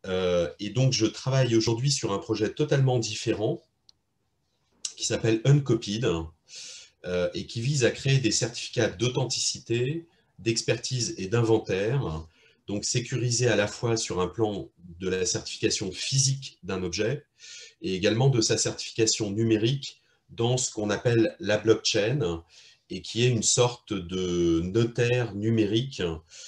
Et donc, je travaille aujourd'hui sur un projet totalement différent qui s'appelle Uncopied et qui vise à créer des certificats d'authenticité, d'expertise et d'inventaire, donc sécurisés à la fois sur un plan de la certification physique d'un objet et également de sa certification numérique dans ce qu'on appelle la blockchain et qui est une sorte de notaire numérique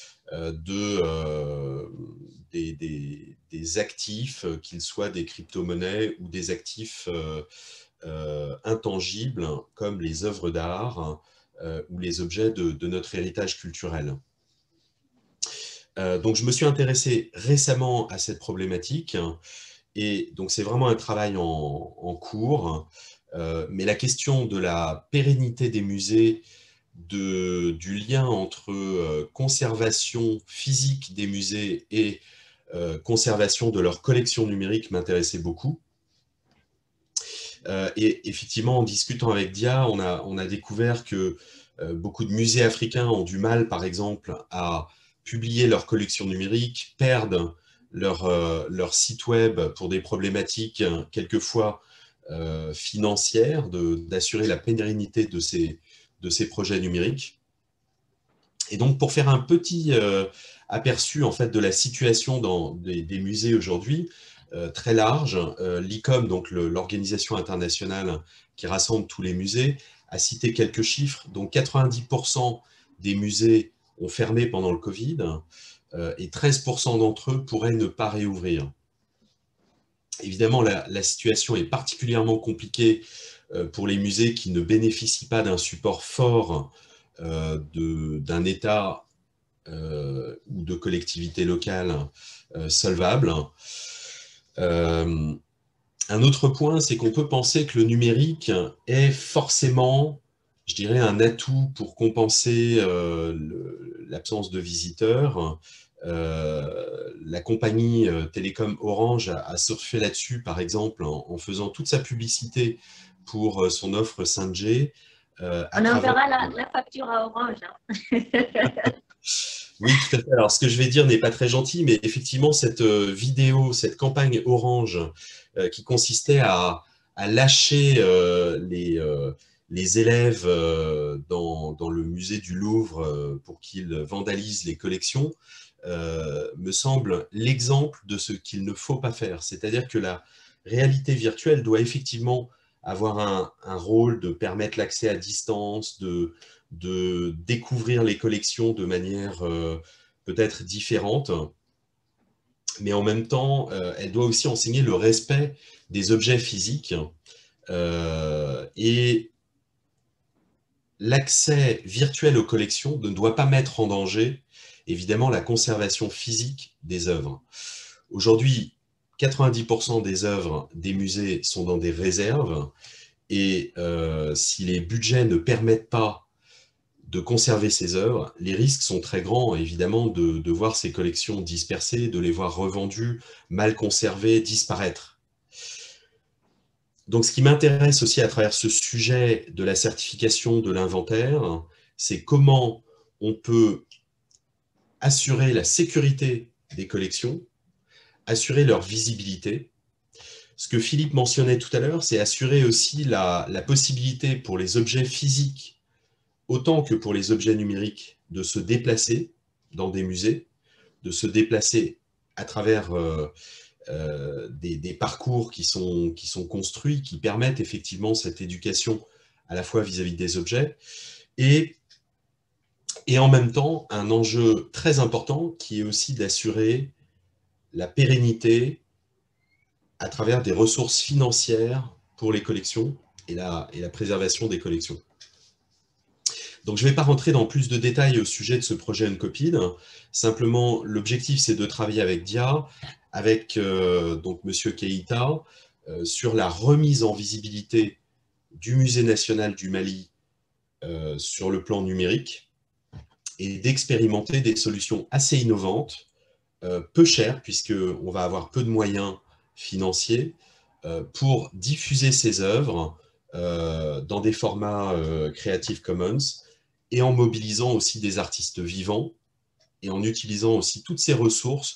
des actifs, qu'ils soient des crypto-monnaies ou des actifs intangibles comme les œuvres d'art ou les objets de notre héritage culturel. Donc je me suis intéressé récemment à cette problématique et donc c'est vraiment un travail en cours, mais la question de la pérennité des musées, du lien entre conservation physique des musées et conservation de leur collection numérique m'intéressait beaucoup. Et effectivement, en discutant avec Dia, on a découvert que beaucoup de musées africains ont du mal, par exemple, à publier leur collection numérique, perdent leur site web pour des problématiques quelquefois financières, d'assurer la pérennité de ces projets numériques. Et donc, pour faire un petit aperçu en fait, de la situation dans des musées aujourd'hui, très large, l'ICOM, donc l'organisation internationale qui rassemble tous les musées, a cité quelques chiffres. Donc 90% des musées ont fermé pendant le Covid et 13% d'entre eux pourraient ne pas réouvrir. Évidemment, la situation est particulièrement compliquée pour les musées qui ne bénéficient pas d'un support fort d'un État ou de collectivités locales solvables. Un autre point, c'est qu'on peut penser que le numérique est forcément, je dirais, un atout pour compenser l'absence de visiteurs. La compagnie télécom Orange a surfé là-dessus, par exemple, en faisant toute sa publicité pour son offre 5G. On enverra la facture à Orange. Oui, tout à fait. Alors, ce que je vais dire n'est pas très gentil, mais effectivement, cette vidéo, cette campagne Orange qui consistait à lâcher les élèves dans le musée du Louvre pour qu'ils vandalisent les collections, me semble l'exemple de ce qu'il ne faut pas faire. C'est-à-dire que la réalité virtuelle doit effectivement avoir un rôle de permettre l'accès à distance, de découvrir les collections de manière peut-être différente, mais en même temps, elle doit aussi enseigner le respect des objets physiques et l'accès virtuel aux collections ne doit pas mettre en danger, évidemment, la conservation physique des œuvres. Aujourd'hui, 90% des œuvres des musées sont dans des réserves et si les budgets ne permettent pas de conserver ces œuvres, les risques sont très grands, évidemment, de voir ces collections dispersées, de les voir revendues, mal conservées, disparaître. Donc, ce qui m'intéresse aussi à travers ce sujet de la certification de l'inventaire, c'est comment on peut assurer la sécurité des collections, assurer leur visibilité. Ce que Philippe mentionnait tout à l'heure, c'est assurer aussi la possibilité pour les objets physiques autant que pour les objets numériques, de se déplacer dans des musées, de se déplacer à travers des parcours qui sont construits, qui permettent effectivement cette éducation à la fois vis-à-vis des objets, et en même temps un enjeu très important qui est aussi d'assurer la pérennité à travers des ressources financières pour les collections et la préservation des collections. Donc, je ne vais pas rentrer dans plus de détails au sujet de ce projet Uncopied. Simplement, l'objectif, c'est de travailler avec Dia, avec donc Monsieur Keïta, sur la remise en visibilité du Musée national du Mali sur le plan numérique et d'expérimenter des solutions assez innovantes, peu chères, puisqu'on va avoir peu de moyens financiers, pour diffuser ces œuvres dans des formats Creative Commons, et en mobilisant aussi des artistes vivants, et en utilisant aussi toutes ces ressources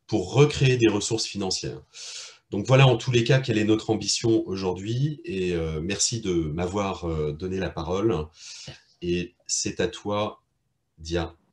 pour recréer des ressources financières. Donc voilà, en tous les cas, quelle est notre ambition aujourd'hui. Et merci de m'avoir donné la parole. Et c'est à toi, Dia.